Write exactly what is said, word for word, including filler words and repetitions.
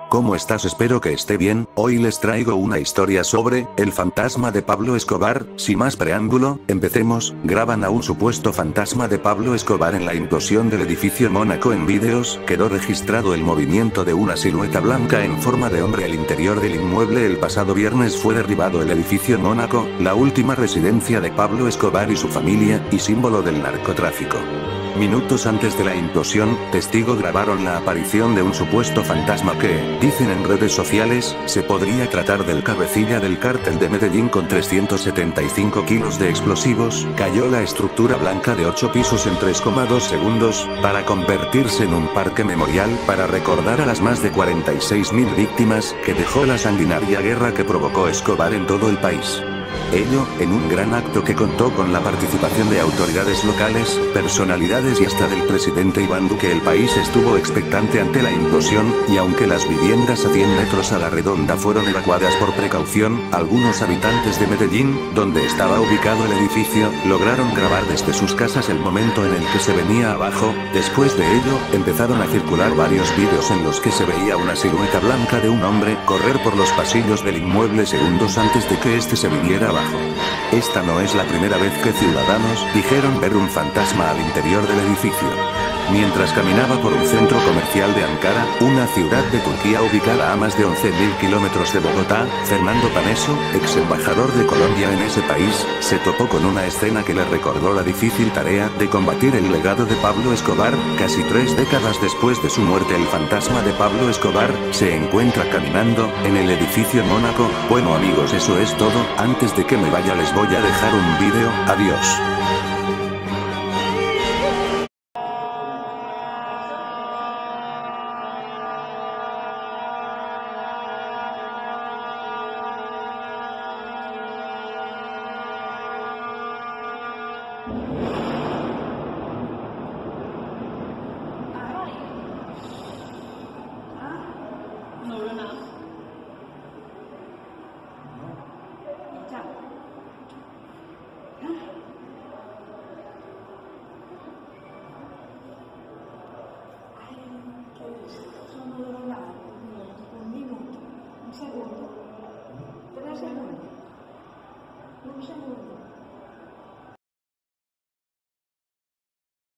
¿Cómo estás? Espero que esté bien. Hoy les traigo una historia sobre el fantasma de Pablo Escobar. Sin más preámbulo, empecemos. Graban a un supuesto fantasma de Pablo Escobar en la implosión del edificio Mónaco. En vídeos quedó registrado el movimiento de una silueta blanca en forma de hombre al interior del inmueble. El pasado viernes fue derribado el edificio Mónaco, la última residencia de Pablo Escobar y su familia, y símbolo del narcotráfico. Minutos antes de la implosión, testigos grabaron la aparición de un supuesto fantasma que, dicen en redes sociales, se podría tratar del cabecilla del cártel de Medellín con trescientos setenta y cinco kilos de explosivos. Cayó la estructura blanca de ocho pisos en tres coma dos segundos, para convertirse en un parque memorial para recordar a las más de cuarenta y seis mil víctimas que dejó la sanguinaria guerra que provocó Escobar en todo el país. Ello, en un gran acto que contó con la participación de autoridades locales, personalidades y hasta del presidente Iván Duque. El país estuvo expectante ante la implosión, y aunque las viviendas a cien metros a la redonda fueron evacuadas por precaución, algunos habitantes de Medellín, donde estaba ubicado el edificio, lograron grabar desde sus casas el momento en el que se venía abajo. Después de ello, empezaron a circular varios vídeos en los que se veía una silueta blanca de un hombre correr por los pasillos del inmueble segundos antes de que este se viniera abajo. Esta no es la primera vez que ciudadanos dijeron ver un fantasma al interior del edificio. Mientras caminaba por un centro comercial de Ankara, una ciudad de Turquía ubicada a más de once mil kilómetros de Bogotá, Fernando Paneso, ex embajador de Colombia en ese país, se topó con una escena que le recordó la difícil tarea de combatir el legado de Pablo Escobar. Casi tres décadas después de su muerte, el fantasma de Pablo Escobar se encuentra caminando en el edificio Mónaco. Bueno amigos, eso es todo. Antes de que me vaya les voy a dejar un vídeo. Adiós. No veo nada. Ya. Ay, qué gusto. No veo nada. Un minuto, un minuto. Un segundo. Tres segundos. Un segundo.